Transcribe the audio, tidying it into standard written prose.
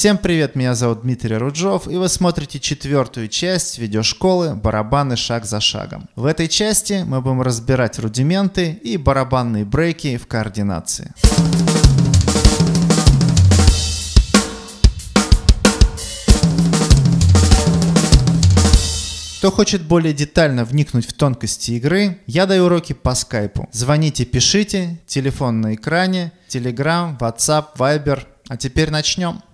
Всем привет, меня зовут Дмитрий Руджов, и вы смотрите 4-ю часть видеошколы «Барабаны шаг за шагом». В этой части мы будем разбирать рудименты и барабанные брейки в координации. Кто хочет более детально вникнуть в тонкости игры, я даю уроки по скайпу. Звоните, пишите, телефон на экране, Telegram, WhatsApp, Viber. А теперь начнем.